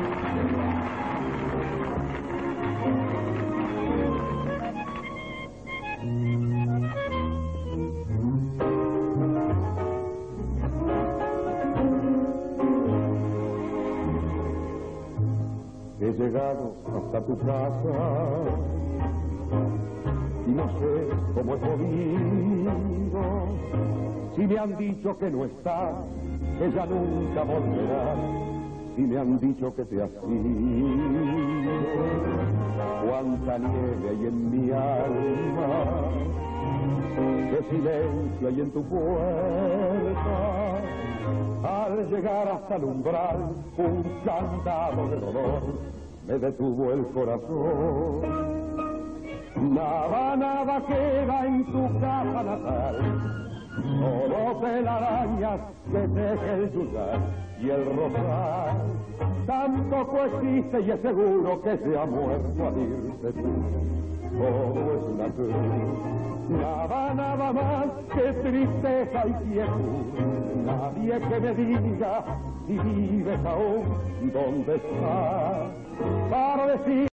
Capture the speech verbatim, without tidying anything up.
He llegado hasta tu casa y no sé cómo he podido. Si me han dicho que no estás, que ya nunca volverás, si me han dicho que te has ido, cuánta nieve hay en mi alma, qué silencio hay en tu puerta. Al llegar hasta el umbral, un candado de dolor me detuvo el corazón. Nada, nada queda en tu casa natal, solo telarañas que teje el yuyar y el rosal. Tampoco existe y es seguro que se ha muerto al irse tú. Todo es una cruz, nada, nada más que tristeza y quietud. Nadie que me diga si vives aún, dónde estás, para decir